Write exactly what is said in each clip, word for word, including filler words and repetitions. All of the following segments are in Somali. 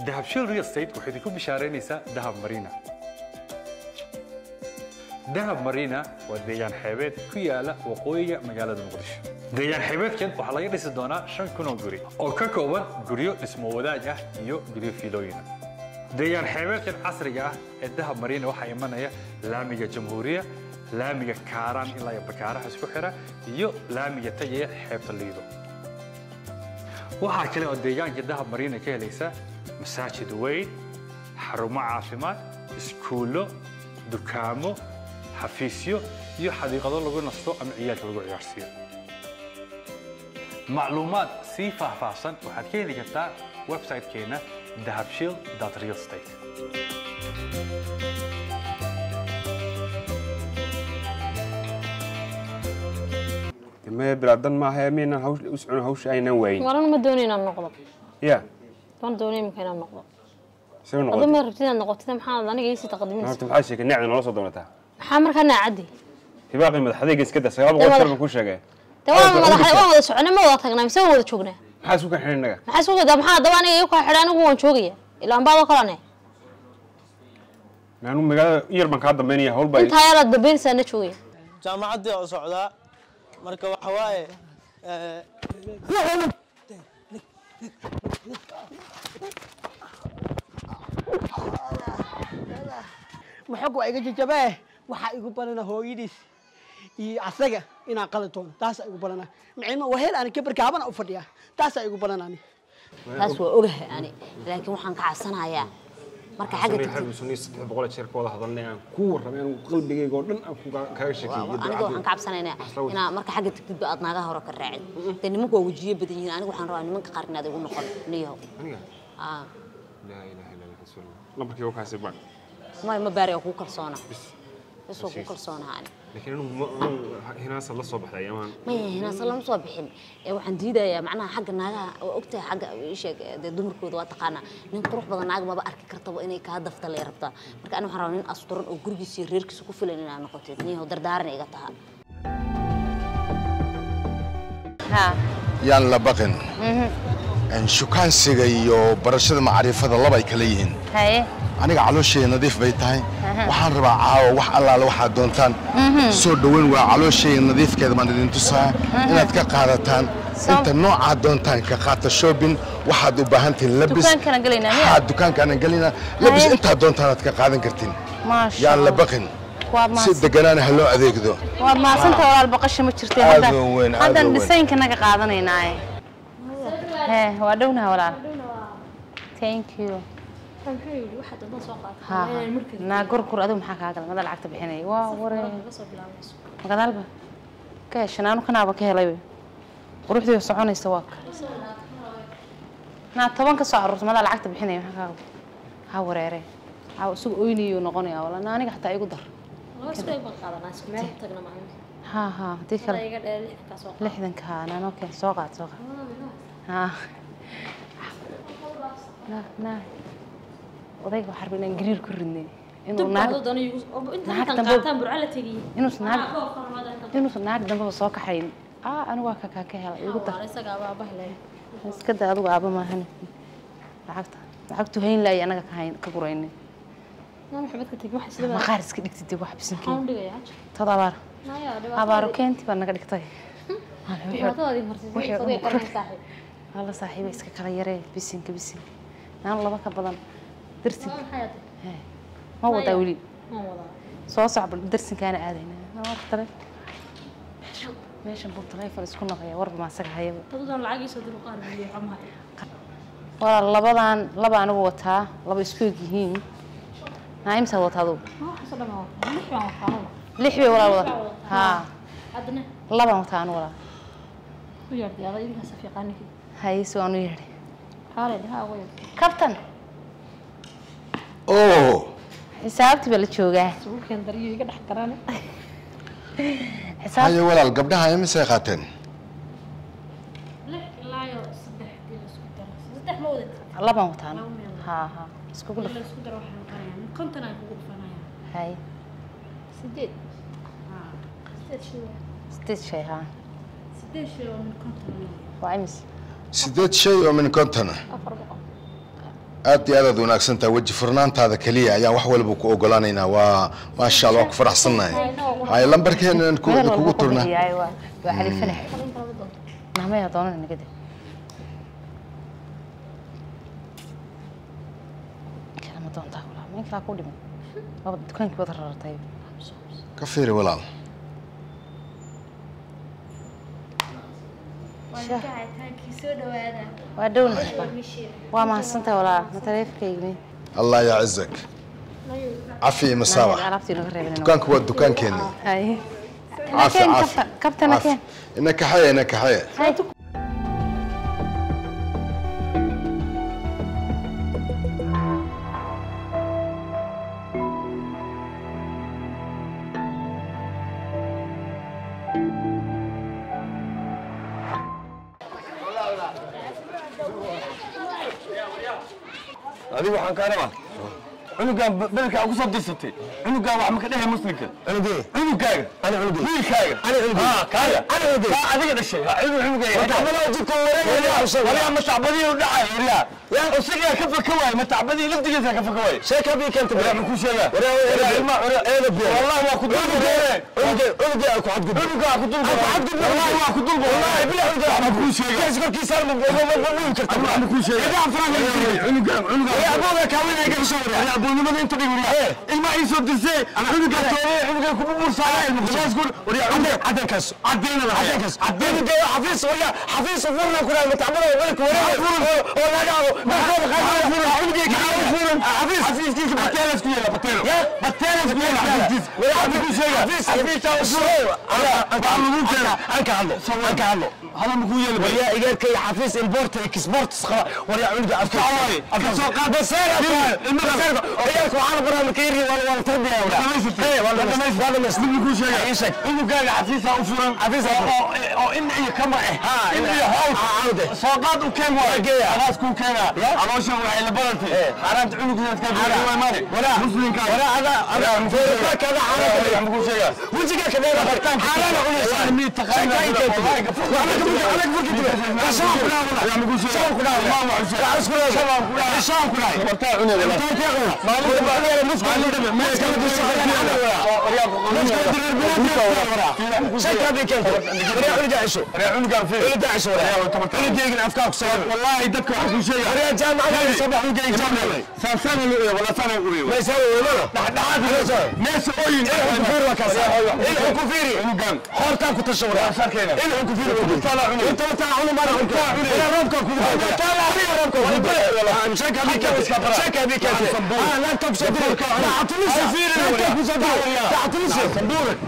دهب شيل ريل ستيت وحيد يكون بشارينيسا دهب مارينا دهب مارينا وديان حيبات كيالا وقوية مقالة مقدش ديان حيبات كنت وحلا يريس الدونا شان كونو غوري او كاكوبا غوريو اسمو وداجة يو غوريو فيلوينا ديان حيبات كان عصرية الدهب مارينا وحا يمانيا لامية جمهورية لامية كاران إلا يبكارا حسكو حرا يو لامية تجي حيبت الليدو وحا كلا ديان كدهب مارينا كيليسا مساجد وين حرمة عافمات اسكولو دكامو حفيسيو iyo xadiiqado lagu nasto ama ciyaalka lagu ciyaarsiyo macluumaad si faahfaahsan waxaad ka heli kartaa website-keena dahabshiil dot real estate ما بلادن ما هي مين هوش اسعون هوش أين وين وانا ما دونينا النقطة يا وانا دوني مكان النقطة شو النقطة أظن ربطنا النقطة تم حال أنا جالس تقدمين أنا تبحث كنا عندنا نوصل دونتها حامر كنا عدي في باقي من الحديقة كده سياب غوصر بكل شيء تمام ما راح ما سعنا ما وضعنا مسوي وضع شغلنا حاسوك إحنا نجا حاسوك ده محاد دواني يوكا حرانه هو شوقية إلا أم بعض كلامه يعني مجال يربن كهذا مني هول باي أنت هاي رد بين سنة شوقية جامعة دي أصعدها مركب حواي محق وعيق جباه وحق بلنا هو يديس يعسجة إن عقلتون تاس يقول بلنا معين وهل أنا كبر كابنا أفضيها تاس يقول بلنا أني تاس وأوله يعني لكن وحن كعسنا يا marka xagga xagga sunis boqol jeer ka wada hadalnaa ku warrameen qalbigayga oo dhan aan ku kaaga shakiyo aniga waxaan ka cabsanaynaa ina marka xagga tagtid aad naaga hore ka raacid tan nimanku waa wajiye badan yihiin aniga waxaan rabaa nimanka qaar inaad igu noqon niyo aniga ah la ilaha illa allah rasul lambarkii oo kaasi baan ma ma baari ku kalsoona بس هو كل صون هاني. لكن أنا هنا صار لصو بحدا يمان. ما هنا صار لصو بحين. وعندي ده معناها حق الناقة وقتها حق إيش ده دمر كود واتقانا. نروح بدنا ناقة ما بأرك كرتبو إني كهذا فتلة يربطها. مركا أنا حرامين أسطورن وجرجي سيرير كسكوف لنا أنا قلتني هو دردارني قطعها. ها. يان لبقن. إن شو كان سيجيو برشة معرفة الله بيكليهن. هاي. أنا علوشي نظيف بيتاي وحن ربع عاو وح الله لو حد دونتان صور دوين وعلوشي نظيف كذا ما ندين تصا إن تكقارتان أنت نوع دونتان كقارت الشوبين واحد وبهنت اللبس دكان كان قلينا حد دكان كان قلينا لبس أنت دونتان تكقارن كرتين ما شاء الله يا لبقن سيد دقنان هلو أذيك ذو وما سنت ولا البقشة مشرتين هذا هذا الدسين كنا قاعدين هنا ها ودونا ولا thank you ها نا قرقر أدوم حكا هذا ما دلعت بحني وا ورا ما قدالبه كاش أنا كنا بكيه ليبي وروح ذي صعون يستواك نا طبعا كسعر ما دلعت بحني حكا ها ورا ري ها سوق ويني ونقني ولا أنا أنا حتى يقدر ها ها ديك لحدن كان أنا أوكي سوقات سوقات ها لا لا odayga waxa rabay inaan gariir ku ridnay inuu naag naag dambe burcala tagay inuu naag inuu naag dambe soo kaxayn ah anigu waa ka ka helay igu dar isaga aaba helay iska daa adigu aaba ma ahan lacagta lacagtu hayn laay anaga ka hayn ka guraynay naan xabadka tagi waxa sida ma qaar iska dhigtay wax bisinki tadabar abaar keenti baa naga dhigtay wala saaxiib iska kala yaree bisinka bisin naan laba ka badan درسك ما هو داولي ما هو صوص صعب درسك أنا عادينا ما أختار ماشي بطلع فرس كنا غيا ورب ما سك هاي تقدر العاجي صدر وقارب اللي عمها والله لبضان لبضان وتها لب يسكوجين نايم سوت هذا ما حصل ما هو لحية ولا ولا ها عدنا لبضان وتان ولا ويردي هذا يمكن سفيقاني هاي سوانو يردي حالي ها وين كابتن أوه حسابتي بالشوقة سوق كان دريو يقدر حكرانه حساب هاي ولا القبضة هاي مساقتين لا لا يا صدح كيلو سكر صدح مودت الله ما وتان ها ها سكوب لا سكر واحد قريان كنت انا اقول فنايا هاي سديد ها سديد شو سديد شيء ها سديد شو من كنت انا وعمس سديد شيء ومن كنت انا افر بقى aad iyo aad wanaagsan tahay waji furnaantaada kaliya ayaan wax walba ku ogolaanaynaa waa ma sha Allah ku faraxsanahay hay lambarkeena ku kugu turna waa xalifanahay naamaya doonana nagada kalama doontaa wala ma kala ku dhiman waa dukaankii wada rartay ka fiiri walaal waa dhown waa ma hasanta wala ma taleefkayga Allah يعزك عفي مساوة دكانك هو دكان كيني هاي عفي عفي كابتن كين إنك حية إنك حية هذه وحن كهرباء عنقا بلك أقول صدق ستي عنقا واحد مكانه مسلك عنقي عنقا أنا عنقي مين كايا أنا عنقي ها كايا أنا عنقي لا هذا الشيء عنقي عنقي ولا جبت ولا ولا متعبدي ولا ولا يا أصير كيف كواي متعبدي لا تجي كيف كواي شيء كبير كنت ولا مكون شيء ولا ولا ما ولا أنا بيا والله ما كنت عنقي عنقي أكو عبد عنقي أكو دول عبد والله ما كنت دول والله بلا عنقي ما كون شيء كيف كيف صار من من كنت ما كون شيء إذا عفران عنقي عنقي يا أبوك كوين هيك بصور يا أبو لماذا أنت تقول إيه إلما يسود الزي أنا عنقي توري عنقي كم مرسالة المختص يقول وريا عنقي عدين كاس عدين ولا عدين كاس عدين جاي حفيظ ولا حفيظ فرنا كنا متعمله ولا ولا ولا جاوا ما هو خلاص فرنا عنقي فرنا حفيظ حفيظ كيف بتلس كيلا بتلس بتلس كيلا حفيظ ولا حفيظ شيء حفيظ حفيظ تاوسوا أنا أتعلم ممكن أنك عنده أنك عنده هذا مقول يلا ويا إيجار كي حفيظ البورت إكسبورت صخرة وريا عنقي أفكار أفكار بس أنا المغرب إياك وعلى برا مكيري ولا ولا تربية ولا إيه ولا ما هذا بس بيقول شيء عيشك إنه قال حفيظة أفران حفيظة أو إن هي كم إيه ها إن هي هاو عودة ساقط وكم واقع خلاص كون كنا على شو وعلى بلدي حرام تعلو كذا تكبر ولا مالي ولا مسلم كان ولا هذا هذا فيرك كذا حرام بيقول شيء وجهك كذا برتان حرام أقول لك مية تخيل وأنا كم أنا كم كده شام كنا ولا يا بيقول شيء شام كنا ما ما عايز كنا شام كنا شام كنا برتان عنا ولا ما هو بعدين مسكين ما يسكت السفر شكا بك انت ريع داعشو ريع عنقا فيه داعشو ريع ديق افكارك صار والله يدك واحد شيء ريع جامع صباح وجاي جامع سنه الاولى ولا سنه الاولى ما يسوي ولا دحدحات ما يسوي كفير وكاس ايه كفيري عنقا خورتك وتشور ساكنه ايه كفير طلع عنق انت طلع عنق ما رحت يا ربك طلع فيه ربك والله شكا بك شكا بك اه لا تبصدر تعطيني سفير لا تبصدر تعطيني صندوقك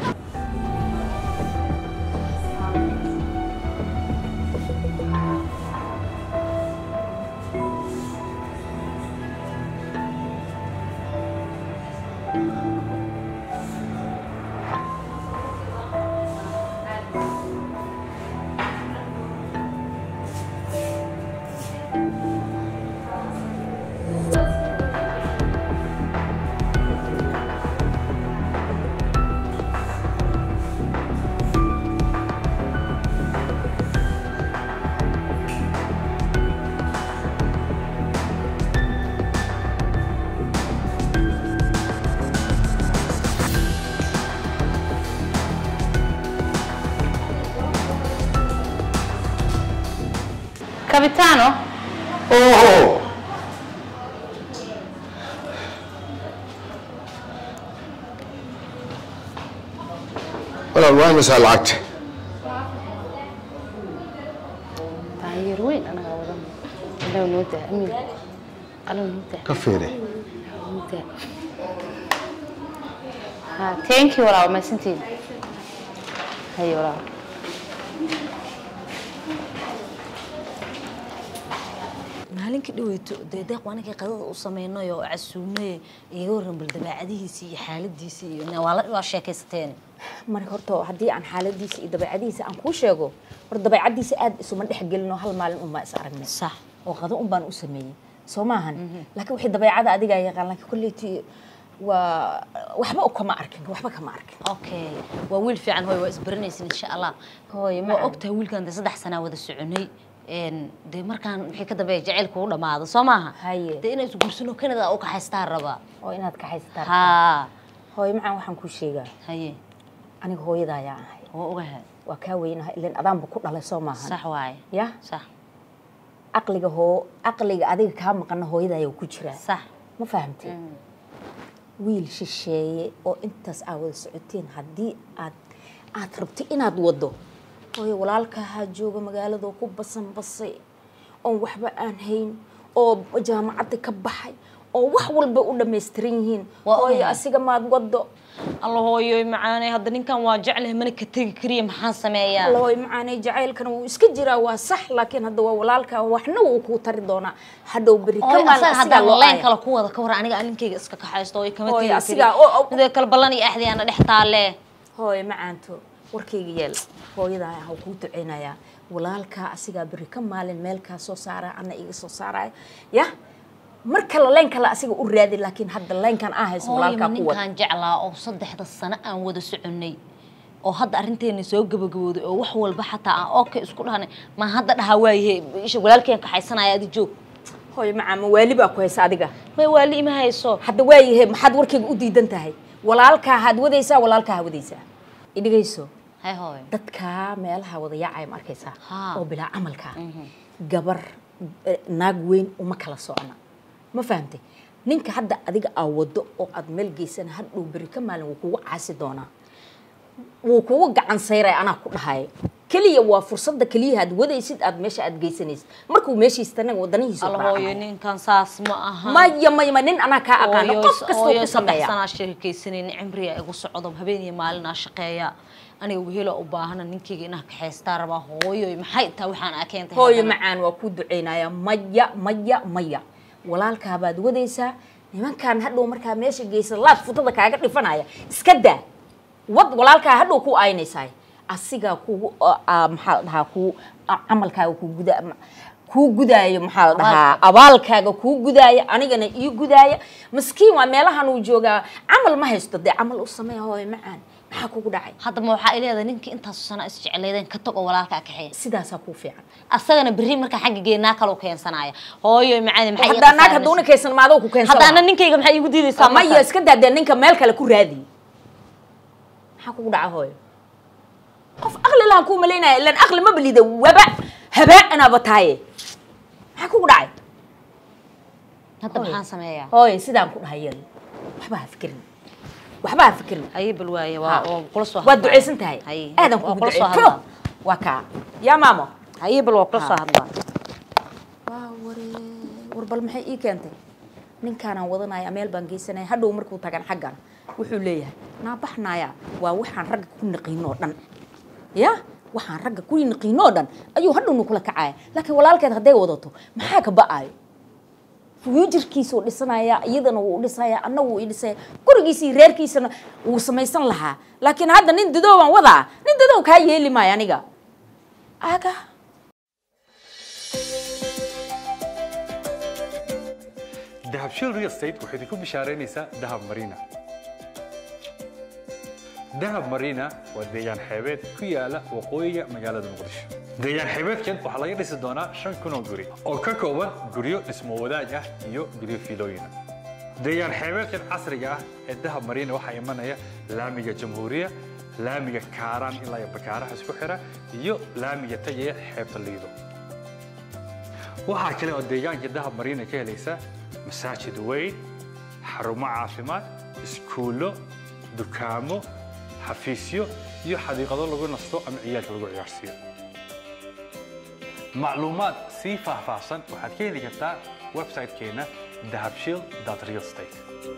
Capitano? Oh! ولا الوين مسألة عكت تغير وين أنا غاوضة لو نوتة أمين ألو نوتة كفيري نوتة ها thank you ولا ما سنتين هاي ولا maalinka dhaweeto deedeeq waanka qadada u sameeyno oo casuumay iga waran bal dabeecadihiisa iyo xaaladiisa iyo wala waa sheekaysateen marka horto hadii aan xaaladiisa iyo dabeecadiisa aan ku sheego war dabeecadiisa aad isuma dhexgelino hal maalin uma is aragnay sax oo qado un baan u sameeyay soo maahan laakiin wixii dabeecada adiga yaqaan laakiin kulleetii waa waxba u kama arkin waxba kama arkin okay waa wiil fiican hooy waa isbaranaysin insha Allah hooy ma ogtahay wiilkan saddex sano wada soconay een de markaan wixii ka dambeeyay jaceylku u dhamaado Soomaha haye de inay isku guursano Canada oo ka haystaa raba oo inaad ka haystaa ha hooyo macaan waxaan ku sheegaa haye aniga hooyada ayaa ahay oo ogahay waa ka weynahay ilaan adaanba ku dhalay Soomaha sax waay ya sax aqliga hoo aqliga adiga ka maqan hooyada ayaa ku jira sax ma fahamtay wiil shisheeye oo intaas aawada socoteen haddii aad aad rabto inaad wado hooyo walaalka ha jooga magaalada ku basan basay oo waxba aan hayn oo jaamacad ka baxay oo wax walba u dhameystiran yihiin hooyo asiga maad wado الله هو يمعاني هذا نين كان واجع له من كتير كريم حاسة ميا الله هو يمعاني جعيل كانوا يسكجرا وصح لكن هذا ولالك وحنا وكوتر دونا هذا وبري كمان هذا الله كلا قوة كورة أنا قاعد نكيج إسكك حاجتوي كمان هو أسيجا إذا كل بلاني أحد أنا رحت عليه هو يمعنتو وركيج يل هو إذا هو كوت عنايا ولالك أسيجا بري كمان الملك سو سارة أنا إيج سو سارة يا marka la leen kala asiga u raadi laakiin hadda leenkan ah hayso walaalka ku wada kan jeclaa oo saddexda sano aan wada soconay oo hadda arinteena soo gabagabooday oo wax walba xataa aan okay isku dhahnay ma hadda dhaha waayay isha walaalkeen ka xaysanaya adi joog hooyo macama waali baa ku haysa adiga ma waali ma hayso hadda waayay maxad warkayga u diidan tahay walaalka had wadaysa walaalka ha wadaysa idigayso hay hooyo dadka meelaha wada yaacay ma arkaysa oo bila amalka gabar naag weyn uma kala socna ما فهمتي نينك حدا أديك أودو أو أدمل جيسن هادو بريكا مالن وكوا عاسي دونا وكوا عن سيرة أنا كل هاي كلي يوا فرصة ده كلي هاد وده يصير أد ماشي أد جيسنيس مركو ماشي يستنى ودني يسوق الله هو نين كان ساس ما أهم ما يما يما نين أنا كأكان قف كسر كسمية سنة شركة سنين عمري أقول صعود بهبيني مالنا شقيا أنا وهلا أباهنا نينكي إنها كحستار ما هو يوم حي توحان أكين هو يمعان وكود عينايا ميا ميا ميا walaalka baad wadaysa nimankan hadhow marka meesha geeysan laad futada kaaga dhifanaya iska daa wad walaalka hadhow ku aynaysay asiga ku maxaa dhaha ku amalkaaga ku guda ku gudaayo maxaa dhaha abaalkaaga ku gudaaya anigana ii gudaaya miskiin waa meelahan uu jooga amal ma haysto de amal u sameeyo hooyo macaan maxaa kugu dhacay hadda ma waxa ileedahay ninkii intaas sano is jecleeyeen ka tago walaalka ka xigay sidaas ku fiican asagana bari marka xagga geena kala keensanaya hooyo macaan maxay hadda naag haduuna keensan maado ku keensan hadda ana ninkayga maxay igu diidaysaa ma ya iska daadeen ninka meel kale ku raadi maxaa kugu dhacay hooyo qof aqli laan ku maleynaa ilaan aqli ma balida waba habaa ana bataaye maxaa kugu dhacay hadda maxaan sameeyaa hooyo sidaan ku dhahay waxba ha fikirin waxba fikirin ay balwaaye waa oo kula soo wad duceysan tahay aadan ku duceysan waa ka ya maamo ay bal waa kula soo hadlaa waa wari war bal maxay ii keentay ninkaan wadanaya meel baan geysanay hadhow markuu tagan xaggan wuxuu leeyahay na baxnaya waa waxaan rag ku naqiino dhan ya waxaan rag ku naqiino dhan ayuu hadhow kula kacay laakiin walaalkeed haday wadato maxaa ka ba'ay fuujirkiisu dhisanaya iyadana uu dhisaya annagu uu dhisay gurigiisii reerkiisana uu samaysan lahaa laakiin hadda nin dadoo waan wadaa nin dadoo ka yeeli maay aniga aga dahab shil real estate waxay ku bishaaraynaysaa dahab marina dahab marina waa deegaan xeebeed ku yaala waqooyiga magaalada muqdisho deegaan xeebeedkan waxaa laga dhisi doonaa shan kun oo guri oo ka kooban guryo dhismo wadaag ah iyo guryo fiilooyin ah deegaan xeebeedkan casriga ah ee dahab marina waxaa imanaya laamiga jamhuuriya laamiga kaaraan ilaa iyo bakaaraha isku xira iyo laamiga tagaya xeebta liido waxaa kale oo deegaanka dahab marina ka helaysa masaajid weyn xarumo caafimaad iskuulo dukaamo xafiisyo iyo xadiiqado lagu nasto ama ciyaalka lagu ciyaarsiiyo macluumaad si faahfaahsan waxaad ka heli kartaa website-keena dahabshiil dot real estate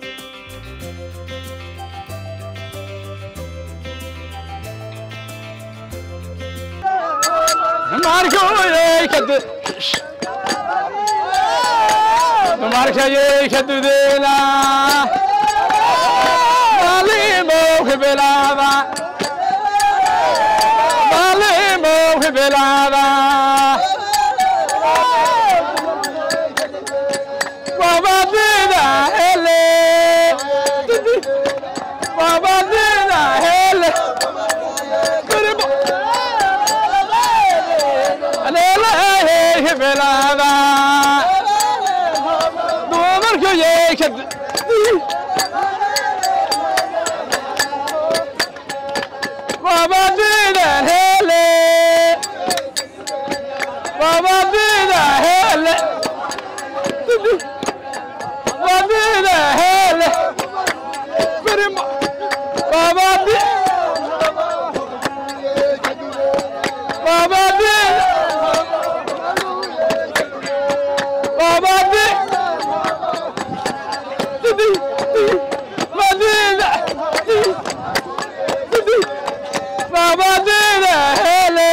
markayay ka dudeela malimo khibilada malimo khibilada babadina hele babadina hele kurbo alele deelaada dumarku yey ka baba dida hele baba dida hele baba dida hele baba dida Baba di, Baba di, di, Madina, di, Baba di hele,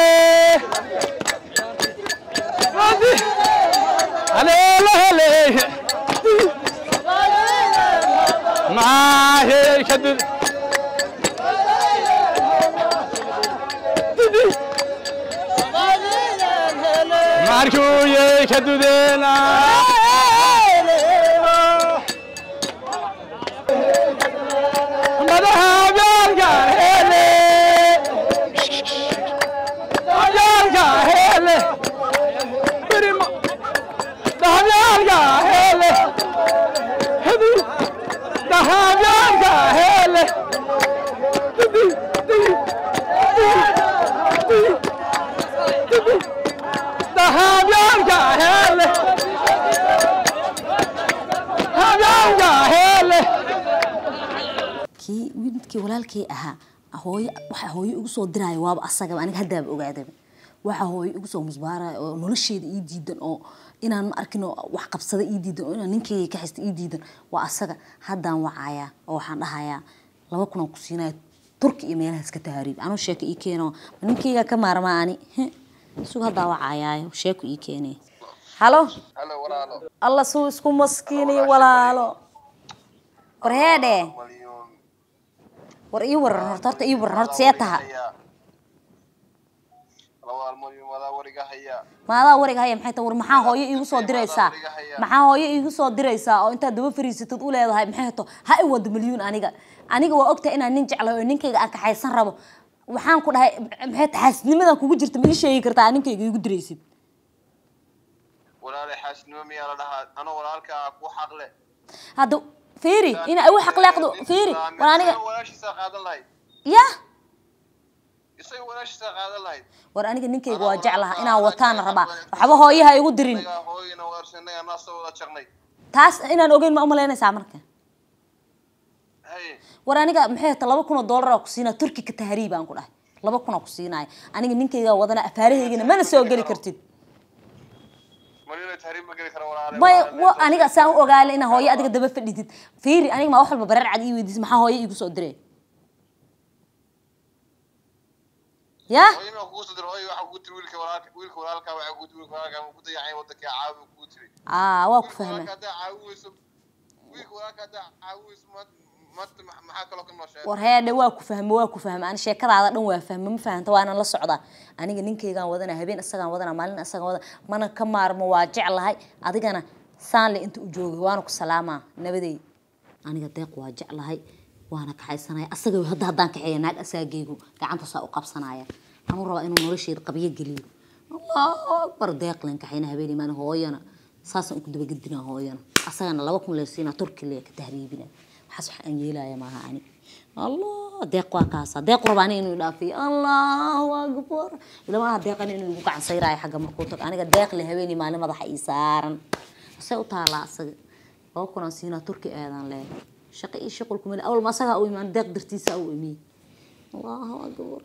Badi, ale hele, ma he kadu. Marco ye kadudena Madaha biarga hele Biarga hele Birima Biarga hele Hadi Biarga hele Hadi Habyanka hele Habyanka hele kii wiilkii walaalkii ahaa hooyo waxa hooyo ugu soo diray waaba asaga aniga hadda ogaaday waxa hooyo ugu soo musbaaray oo nolosheeda ii diidan oo inaan ma arkin wax qabsada ii diidan oo inaan ninkeyga ka xista ii diidan waa asaga haddaan wacaya oo waxaan dhahayaa laba kun oo ku siinay turki iyo meelaha iska taariib anoo sheeko ii keeno ninkeyga ka maarmaa ani سو هذا وعياي وشيكو يكيني هالو هالو ولاalo الله سو isku maskiini walaalo warheede war ii waran horta ii waran horta seetaha labaal malyan wada wariga haya maada wariga haya maxay tahay war maxaa hooyo iigu soo diraysaa maxaa hooyo iigu soo diraysaa oo inta daba fariisatad u leedahay maxay to ha i wada milyan aniga aniga waa ogtahay inaan nin jeclahay oo ninkayga aan ka xaysan rabo waxaan ku dhahay maxay xaasnimadan kugu jirta ma sheegi kartaa ninkayga igu diraysid walaal xaasnimo miyaa la dhahaa ana walaalka ku xaqle hada fiiri ina ay wax xaqleeqdo fiiri war aniga walaashiisa qaadan lahayd ya isay walaashiisa qaadan lahayd war aniga ninkayga waa jeclaha inaan wataan rabaa waxba hooyaha igu dirin hooyana waarsanay ana soo wada jaqnay taas inaan ogeyn ma umaleynaysaa marka war aniga maxay ta laba kun oo dollar ku siina turki ka tahriib aan ku dhahay laba kun oo ku siinay aniga ninkayga wadana afaaraheygina mana soo gali kartid marina tahriib ma gali karo walaal bay wa aniga saan ogaale ina hooyo adiga daba fadhidid fiiri aniga ma wax walba barar cad ii weydiis maxaa hooyo igu soo diray ya hooyo ku soo diray hooyo waxa ku tiri wiilka walaalka wiilka walaalka waxa ku tiri walaalka ku dayacay wadanka caawi ku tiri ah waa ku fahmay wiilka walaalka caawi war heede waa ku fahmay waa ku fahmay aan sheekadaada dhan waa fahmay ma fahanto waana la socdaa aniga ninkeyga wadana habeen asagaan wadana maalin asagaan wadana mana ka maarmo waa jeclahay adigana saan le inta u joogay waana ku salaamaa nabaday aniga deeq waa jeclahay waana ka xaysanay asaga hadda hadaan ka xiyay naag asaageygu gacanta saa u qabsanaya anu raba inuu nolosheeda qabiyo geliyo allahu akbar deeq lan ka xiyna habeen imaan hooyana saasan ku daba gadina hooyana asagana laba kun leesina turki le ka tahriibina حسب أن يلا يا معاني الله دق وكاسة دق رباني إنه يدافي الله أكبر إذا ما دق إنه يبقى عن سيراي حاجة مركوتك أنا قد دق لهويني ما لما ضح إيسارا سوت على صج أو كنا سينا تركي أيضا لا شقي شغلكم من أول ما سجى أو من دق درتي سوي مي الله أكبر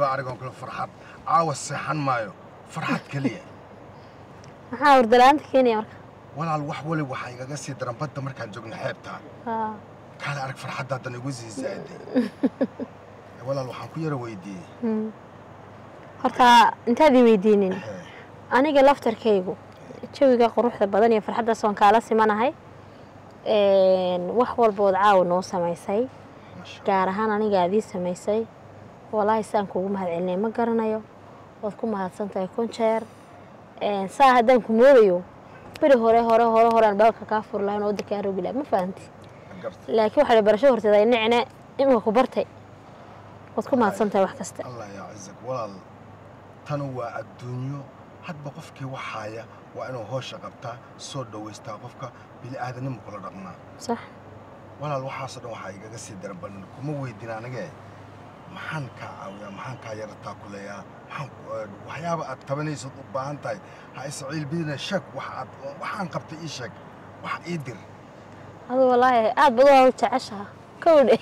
kula arigoon kula farxad caawa seexan maayo farxad kaliya maxaa wardalaanta keenaya marka walaal wax wali waxa igaga sii daran badda markaan joogno xeebta haa kaale arag farxadda hadan igu sii zaaday walaal waxaan ku yara weydiiyey horta intaad i weydiinin aniga laftarkaygu jawiga quruxda badan iyo farxaddaas waan kaala simanahay wax walbood caawa noo samaysay gaar ahaan aniga aad ii samaysay walaahi saan kuugu mahadcelinay ma garanayo waad ku mahadsan tahay kun jeer saa haddaan ku moodayo beri hore hore hore hore aan baalka kaa fur lahayn oo wadda kaa rogi lahay ma fahanti laakiin waxaa barasho horteeda ay nicne imika ku bartay waad ku mahadsan tahay wax kasta allah yacizak walaal tanu waa adduunyo hadba qofkii waxaaya waa inuu hoosha qabtaa soo dhawaystaa qofka bili aadanimo kula dhaqmaa sax walaal waxaasoo dhan waxaa igaga sii daran bal kuma weydin anigee maxaan kaa caawiyaa maxaan kaa yarataa kuleeyaa maxaan waxyaaba aad qabanaysood u baahan tahay ha isciil bidina sheeg waxaad waxaan qabtay ii sheeg wax ii dir adu walaahi aad bad waa u jeceshaha kowdhe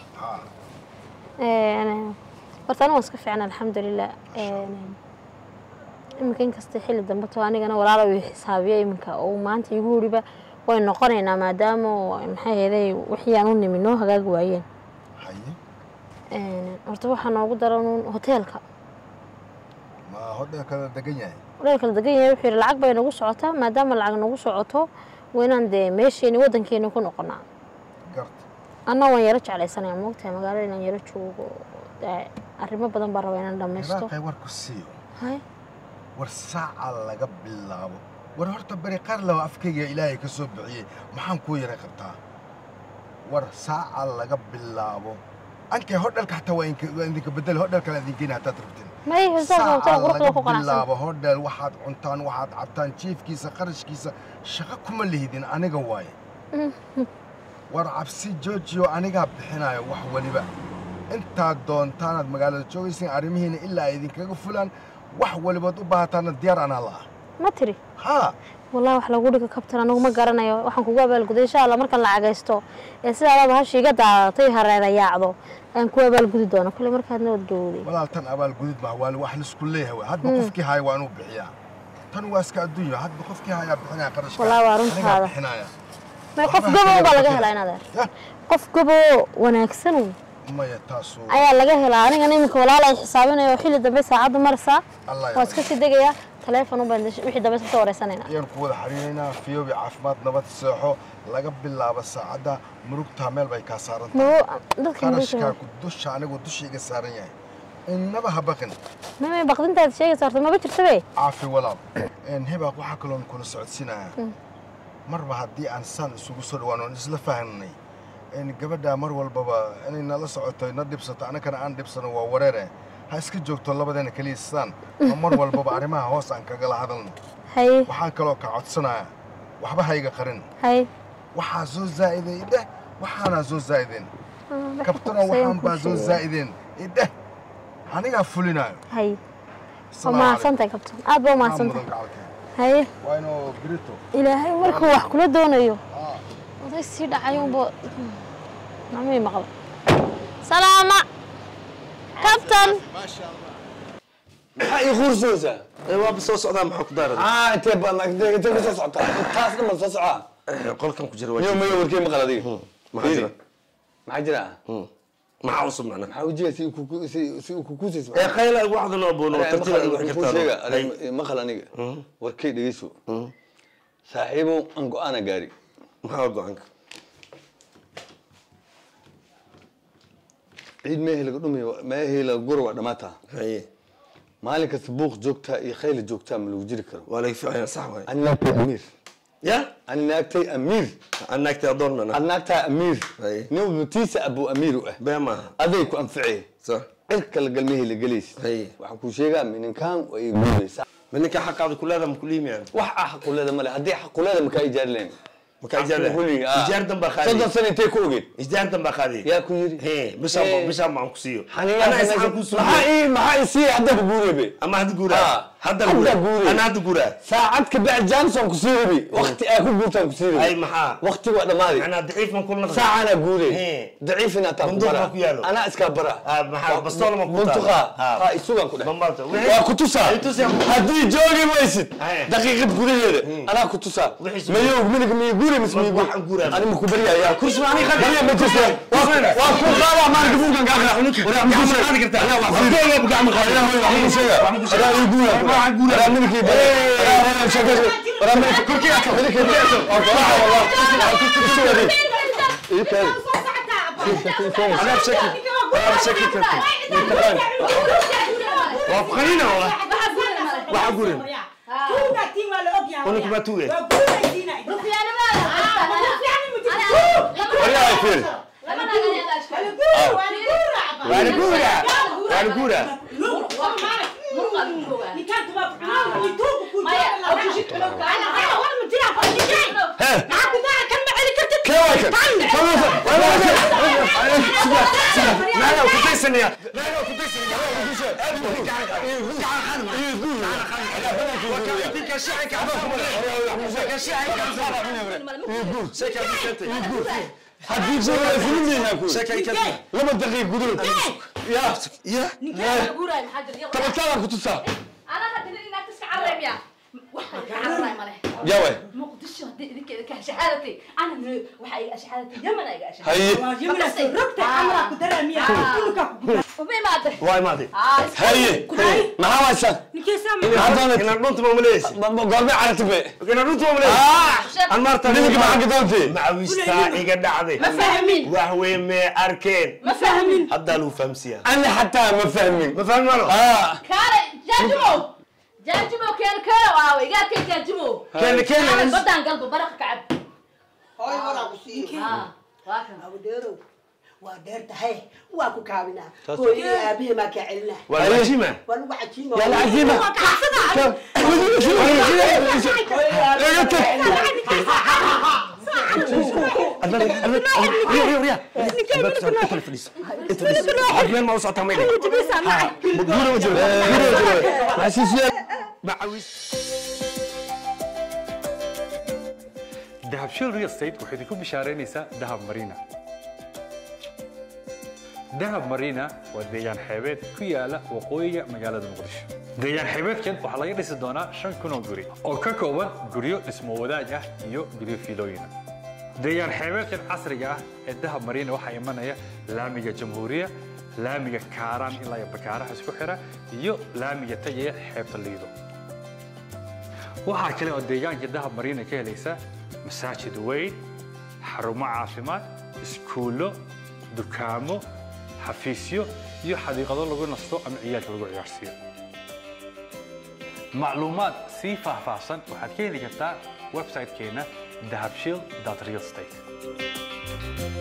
horta anigu waan iska fiicna alxamdulilah iminka inkasta xilli dambe to anigana walaalo ii xisaabiyo iminka oo maanta igu huriba way noqonaynaa maadaama maxay heeday wixii aan u nimi noo hagaagi waayeen horta waxaa noogu daran hoteelka ma hoteelkala degan yahay hoteelkala degan yahay wuxuu yidhi lacag bay nagu socotaa maadaama lacag nagu socoto waynaan dee meesheeni waddankeeni ku noqonaa garta anna waan yaro jeclaysanaya moogtahay magaalada inaan yaro joogo arrimo badan baan rabaa inaan dhammaysto war ku siiyo war saaca laga bilaabo war horta bari qaar laba afkayga ilaahay ka soo bixiyey maxaan kuu yara qabtaa war saaca laga bilaabo ankay hodhalka xataa waa idinka bedel hodhalkala idinkeena hataad rabtin bilaabo hodhal waxaad cuntaan waxaad cabtaan jiifkiisa qarashkiisa shaqo kuma lihidin aniga waaye war cabsi joojiyo anigaa bixinayo wax waliba intaad doontaanaad magaalada joogaysin arrimihiina ilaa ay idinkaga fulaan wax walibaad u baahataana diyaar anaa la'a ma tiri haa والله wax lagu dhigo kabtan anigu ma garanayo waxaan kugu abaalguday insha Allah marka la cagaysto ee sidaa la hashiga daadatay hareera yaacdo aan ku abaalgudi doono kale markaad nabad gowday walaal tan abaalgudid ma waa wax la isku leeyahay hadba qofkii hay waan u bixiyaa tan waa iska adduunyo hadba qofkii hay bixinaya qarashka والله waa runtaada ma qof gabo baa laga helaa inaad qof gabo wanaagsan maya taaso ayaa laga helaa aniga nimka walaal ay xisaabinayo xilli dambe saacad marsa waa iska sii degaya تلفون وبندش وحدة دبس صورة سنة. يوم كود حرينا فيو بعفمات نبات الساحو لقى بالله بس عدا مروك تعمل بيكسرن. مو دك كارش كودش أنا كودش يكسرن يعني. إنما هبقن. ما ما بقدر أنت شيء صارت ما بترتبي. عافي ولا. إن هبق وحكلون كل سعد سنة. مرة هدي إنسان سوق سروانو نزل فهمني. إن قبل ده مرة والبابا إن نلا سعدت ندي بسط أنا كان عندي بسنة وورره. هاسك جوجت الله بدنا كليسان عمر والبابا عرمها هوس عن كجل هذا هاي وحاكلوا كعطسنا وحبها هيجا قرن هاي وحازوز زائدين ده وحنا زوز زائدين كابتن وحنا بازوز زائدين ده هنيجا فلنا هاي وما سنتك كابتن أبو ما سنتك هاي وينو بريتو إلى هاي مركو وحكله دونيو وده يصير عيون بو نعمي مغلب سلامة كابتن ما شاء الله maxay khursuusa waa soo socdaa maxaa ku daarada ah intee baan intee ku soo socdaa taas ma soo socdaa qolkan ku jira waa ma warkii ma qaladi maxaa jira maxaa jira maxaa usub macna maxaa ujiya si ku si si ku ku sii ee qayla waxda noo boono tartiib wax kartaa ma qal aniga warkii dhageyso saaxiibo aan go'aana gaari maxaa go'aanka عيد ما هي لقدومي ما هي لقروة دماتها هي مالك السبوق جوكتا يخيل جوكتا من الوجير كرو ولا في عين صح وين أنا ناكتي أمير يا أنا ناكتي أمير أنا ناكتي أدورنا أنا ناكتي أمير نو بتيس أبو أمير وإيه بما أذيك أنفعي صح إلك القلمي اللي جليس هي وحكوا شيء من كان ويقول صح منك حق هذا كل هذا مكليم يعني وح حق كل هذا ملا هدي حق كل هذا مكاي جارلين مكاي جارلين إيجار دم بخاري صدق سنة تيكوجي إيجار دم بخاري يا كويري هي بس أم بس أم عم كسيو أنا أنا كسيو ما هي ما هي سي هذا بقوله بي أما هذا بقوله هذا هذا قورة قوري. أنا هذا قورة ساعدك بعد جانسون كسيربي وقت اكو قلت كسيربي أي محا وقتي وقت مالي أنا ضعيف من كل نقطة ساعة انا قولي إيه. ضعيف انا تابو بندق ما كيالو. انا اسكابرا آه محا بس طول ما كنت منطقة ها السوق كده بمبارته وكتوسا هدي جوجي ويسد دقيقة قولي انا كتوسا ما يوم منك ما يقولي مش ما يقول انا مكبريا يا كرسي ماني خلي ما تسوى واكو قالا ما نقول كان قاعد ولا مش هذا كرت انا واقف بقى عم خلينا هو شيء انا يقول ما اقول انا منك انا شكل انا منك كركي منك والله ايه كده انا بشكل انا بشكل كرت واقف خلينا والله واحد اقول ونك باتوي ولا يفير ولا قورة ولا قورة حديد زور فيلم هناك شكل كذا لما دقيق قدرت يا يا طب تعال كنت صار انا هدي انك تسعرم يا واحد كعرم ماله يا وين مقدشو هدي ذيك كشهادتي انا waxay shahadati yaman ay gashay هي yaman rugta amra ku daramiya وبي ماده واي ماضي هي ما هو اصلا هذا انا نط ما مليش قلبي على تبي انا نط ما مليش اه المرت نيجي معك دونتي مع ويستا ايغا دعدي ما فاهمين وهو ما اركين ما فاهمين هذا لو فهمسيا انا حتى ما فاهمين ما فاهم له اه كاره جاجمو جاجمو كان كاره واوي قال كان جاجمو كان كان بدان قلبه برق كعب هاي ورا قصي ها واكن ابو ديرو وديرت هي واكو كابنا هو يا ابي ما كعلنا والعجيمه والعجيمه يا العجيمه دهب شيل ريال ستيت waxay ku bishaaraynaysaa dahab marina dahab marina waa deegaan xeebeed ku yaala waqooyiga magaalada muqdisho deegaan xeebeedkan waxaa laga dhisi doonaa shan kun oo guri oo ka kooban guryo dhismo wadaag ah iyo guryo fiilooyin deegaan xeebeedkan casriga ah ee dahab marina waxaa imanaya laamiga jamhuuriya laamiga kaaraan ilaa iyo bakaaraha isku xira iyo laamiga tagaya xeebta liido waxaa kale oo deegaanka dahab marina ka helaysa masaajid weyn xarumo caafimaad iskuulo dukaamo xafiisyo iyo xadiiqado lagu nasto ama ciyaalka lagu ciyaarsiiyo macluumaad sii faahfaahsan waxaad ka heli kartaa website-keena dahabshiil dot real estate